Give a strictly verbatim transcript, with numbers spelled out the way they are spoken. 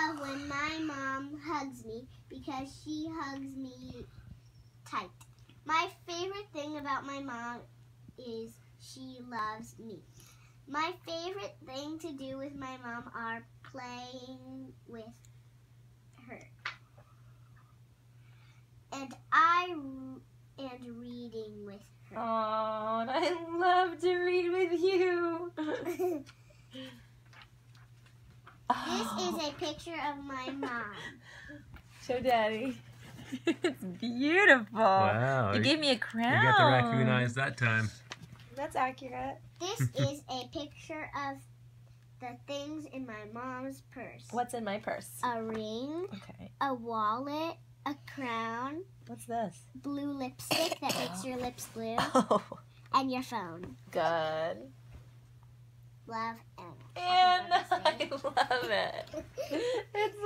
love when my mom hugs me because she hugs me tight. My favorite thing about my mom is she loves me. My favorite thing to do with my mom are playing with her. And I and reading with her. Oh, and I love to read with you. This is a picture of my mom. Show Daddy. It's beautiful. Wow. You gave me a crown. You got the raccoon eyes that time. That's accurate. This is a picture of the things in my mom's purse. What's in my purse? A ring, Okay. a wallet, a crown, What's this? blue lipstick that makes your lips blue, Oh, and your phone. good. Love, and And happy I Mother's Day. love it. It's